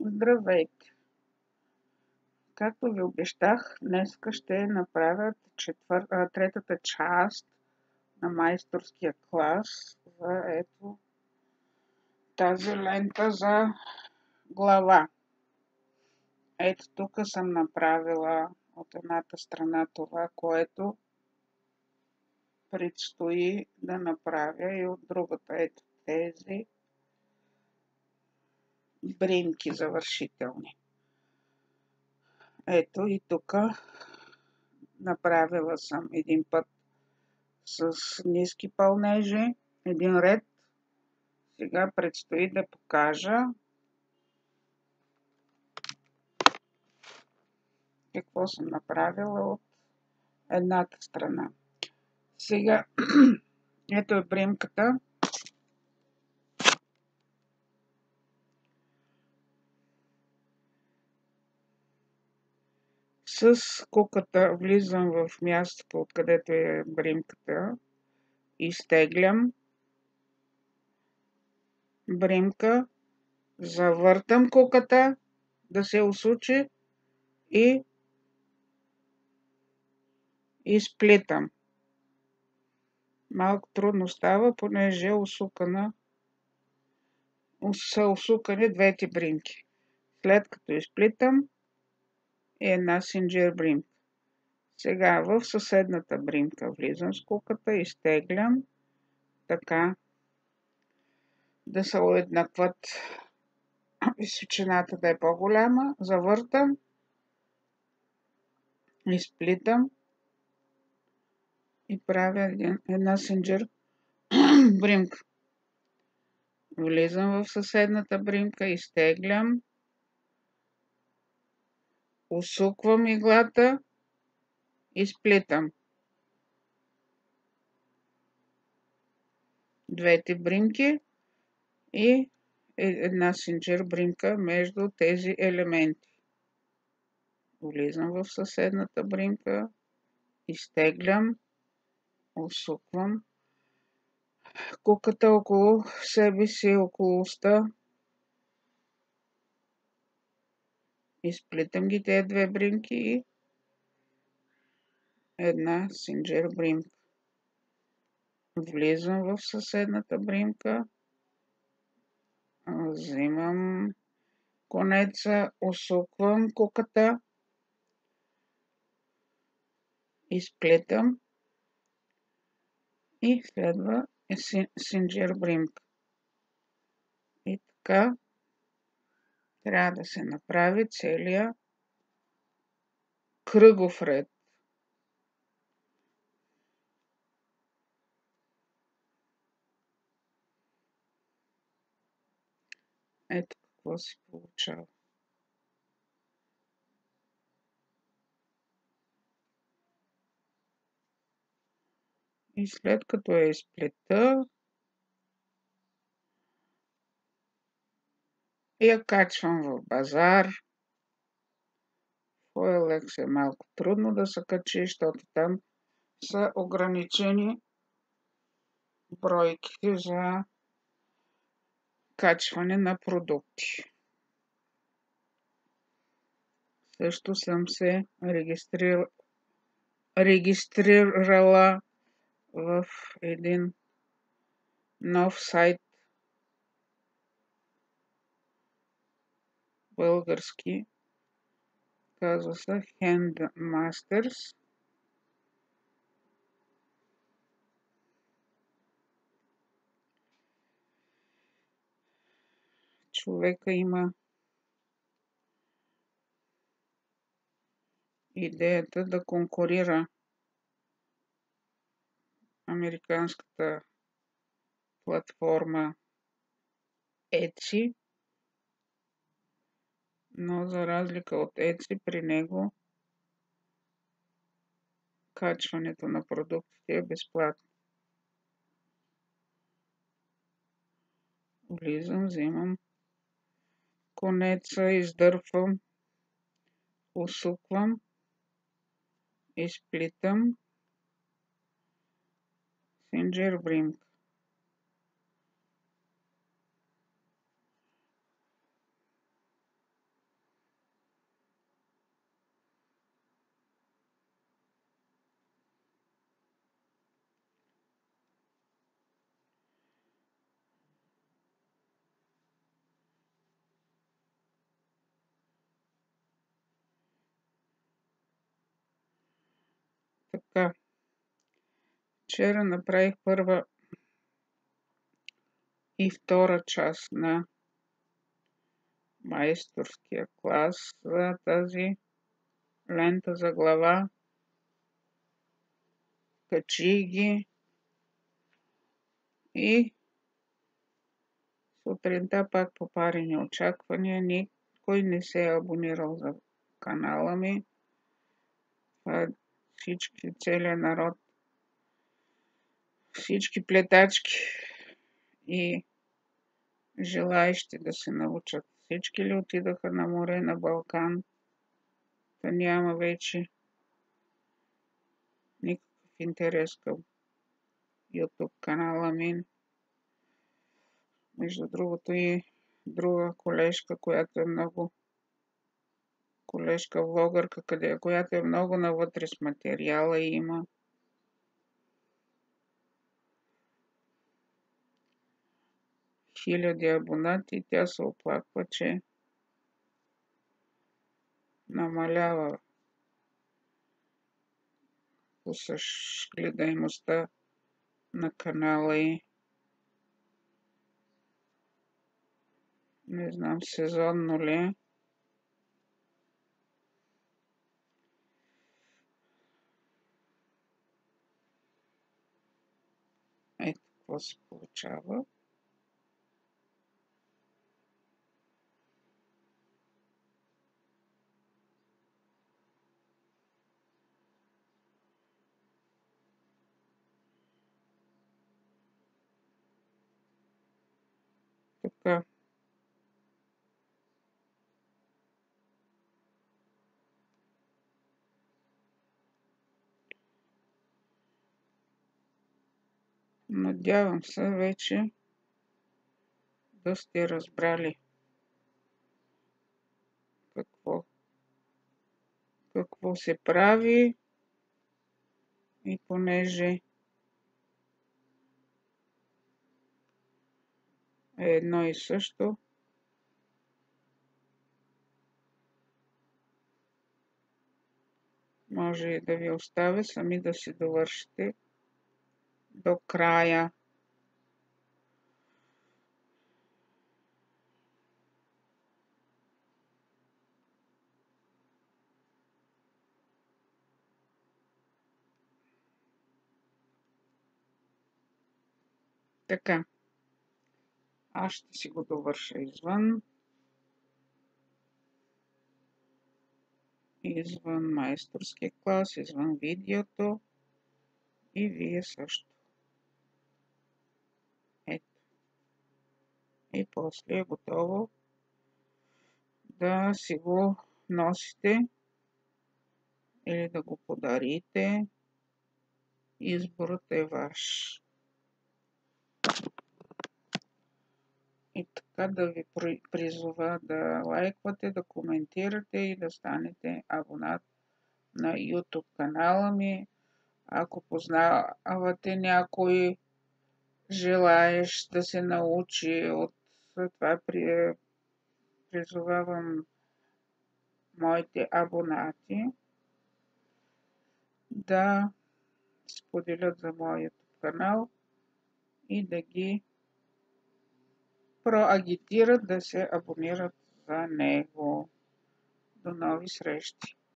Здравейте! Както ви обещах, днес ще направя третата част на майсторския клас за ето тази лента за глава. Ето тук съм направила от едната страна това, което предстои да направя и от другата. Ето тези бримки завършителни. Ето и тук направила съм един път с ниски пълнежи, един ред. Сега предстои да покажа какво съм направила от едната страна. Сега, ето е бримката. С куката влизам в мястото, откъдето е бримката. Изтеглям бримка, завъртам куката да се усучи и изплитам. Малко трудно става, понеже са усукани двете бримки. След като изплитам, е една синджир бримка. Сега в съседната бримка влизам с куката, изтеглям, така да се уеднакват, височината да е по-голяма, завъртам, изплитам и правя една синджир бримка. Влизам в съседната бримка, изтеглям, усуквам иглата, изплитам двете бримки и една синджир бримка между тези елементи. Влизам в съседната бримка, изтеглям, усуквам куката около себе си, около уста. Изплитам ги тези две бримки и една синджир бримка. Влизам в съседната бримка, взимам конеца, усуквам куката, изплитам и следва синджир бримка. И така трябва да се направи целия кръгов ред. Ето какво се получава. И след като я изплета, я качвам в базар. В OLX е малко трудно да се качи, защото там са ограничени бройките за качване на продукти. Също съм се регистрирала в един нов сайт, български, казва се Handmasters. Човека има идеята да конкурира американската платформа Etsy, но за разлика от Etsy, при него качването на продуктите е безплатно. Влизам, взимам конеца, издърпвам, усуквам, изплитам синджир бримка. Вчера направих първа и втора част на майсторския клас за тази лента за глава. Качих ги и сутринта пак по пари неочаквания. Никой не се е абонирал за канала ми. Всички, целият народ, всички плетачки и желаещи да се научат. Всички ли отидаха на море, на Балкан? Та няма вече никакъв интерес към YouTube канала ми. Между другото и друга колежка, която е много колежка влогърка, която е много навътре с материала и има хиляди абонати. Тя се оплаква, че намалява гледаемостта на канала и не знам сезонно ли е. Ето какво се получава. Така. Надявам се вече да сте разбрали какво се прави и понеже е едно и също, може и да ви оставя сами да си довършите до края. Така, аз ще си го довърша извън майсторския клас, извън видеото и вие също. Ето. И после е готово да си го носите или да го подарите. Изборът е ваш. И така да ви призова да лайквате, да коментирате и да станете абонат на YouTube канала ми. Ако познавате някой желаещ да се научи от това, призовавам моите абонати да споделят за моят канал и да ги проагитират да се абонират за него. До нови срещи!